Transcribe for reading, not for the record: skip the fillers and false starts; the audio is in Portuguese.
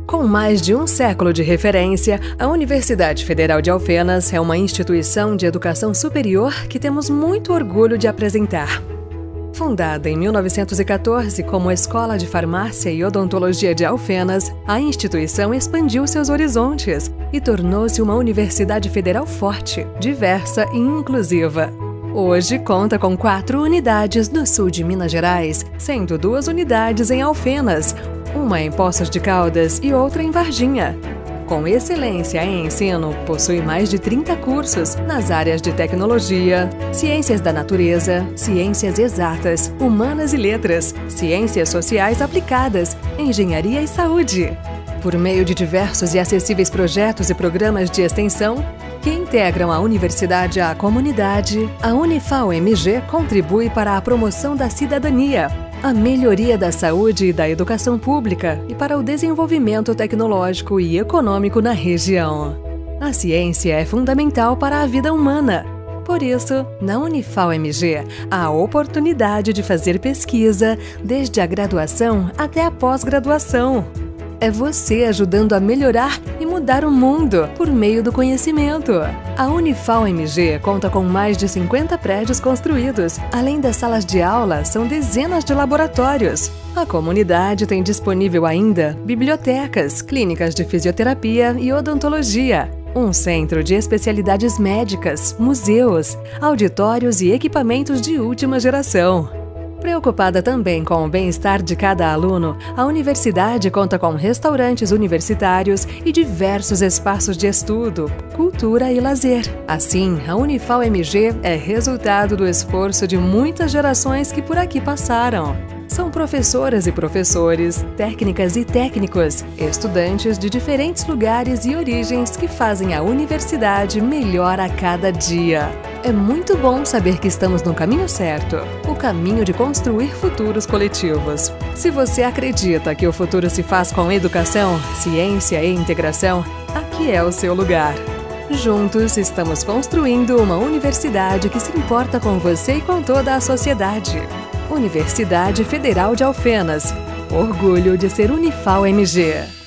Com mais de um século de referência, a Universidade Federal de Alfenas é uma instituição de educação superior que temos muito orgulho de apresentar. Fundada em 1914 como Escola de Farmácia e Odontologia de Alfenas, a instituição expandiu seus horizontes e tornou-se uma universidade federal forte, diversa e inclusiva. Hoje conta com 4 unidades no sul de Minas Gerais, sendo 2 unidades em Alfenas, uma em Poços de Caldas e outra em Varginha. Com excelência em ensino, possui mais de 30 cursos nas áreas de tecnologia, ciências da natureza, ciências exatas, humanas e letras, ciências sociais aplicadas, engenharia e saúde. Por meio de diversos e acessíveis projetos e programas de extensão que integram a universidade à comunidade, a Unifal-MG contribui para a promoção da cidadania, a melhoria da saúde e da educação pública e para o desenvolvimento tecnológico e econômico na região. A ciência é fundamental para a vida humana. Por isso, na Unifal-MG, há a oportunidade de fazer pesquisa desde a graduação até a pós-graduação. É você ajudando a melhorar e mudar o mundo por meio do conhecimento. A Unifal-MG conta com mais de 50 prédios construídos. Além das salas de aula, são dezenas de laboratórios. A comunidade tem disponível ainda bibliotecas, clínicas de fisioterapia e odontologia, um centro de especialidades médicas, museus, auditórios e equipamentos de última geração. Preocupada também com o bem-estar de cada aluno, a universidade conta com restaurantes universitários e diversos espaços de estudo, cultura e lazer. Assim, a Unifal-MG é resultado do esforço de muitas gerações que por aqui passaram. São professoras e professores, técnicas e técnicos, estudantes de diferentes lugares e origens que fazem a universidade melhor a cada dia. É muito bom saber que estamos no caminho certo, o caminho de construir futuros coletivos. Se você acredita que o futuro se faz com educação, ciência e integração, aqui é o seu lugar. Juntos, estamos construindo uma universidade que se importa com você e com toda a sociedade. Universidade Federal de Alfenas. Orgulho de ser Unifal-MG.